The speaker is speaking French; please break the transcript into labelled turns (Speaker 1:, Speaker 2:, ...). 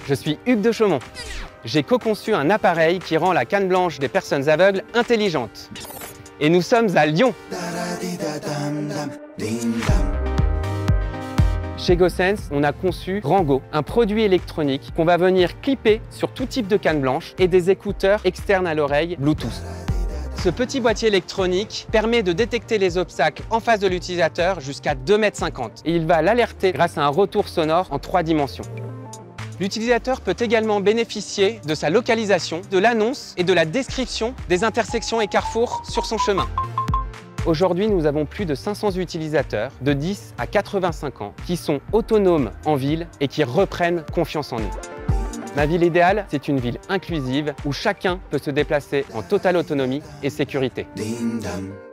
Speaker 1: Je suis Hugues de Chaumont. J'ai co-conçu un appareil qui rend la canne blanche des personnes aveugles intelligente. Et nous sommes à Lyon. Chez GoSense, on a conçu Rango, un produit électronique qu'on va venir clipper sur tout type de canne blanche et des écouteurs externes à l'oreille Bluetooth. Ce petit boîtier électronique permet de détecter les obstacles en face de l'utilisateur jusqu'à 2,50 m et il va l'alerter grâce à un retour sonore en 3 dimensions. L'utilisateur peut également bénéficier de sa localisation, de l'annonce et de la description des intersections et carrefours sur son chemin. Aujourd'hui, nous avons plus de 500 utilisateurs de 10 à 85 ans qui sont autonomes en ville et qui reprennent confiance en nous. Ma ville idéale, c'est une ville inclusive où chacun peut se déplacer en totale autonomie et sécurité.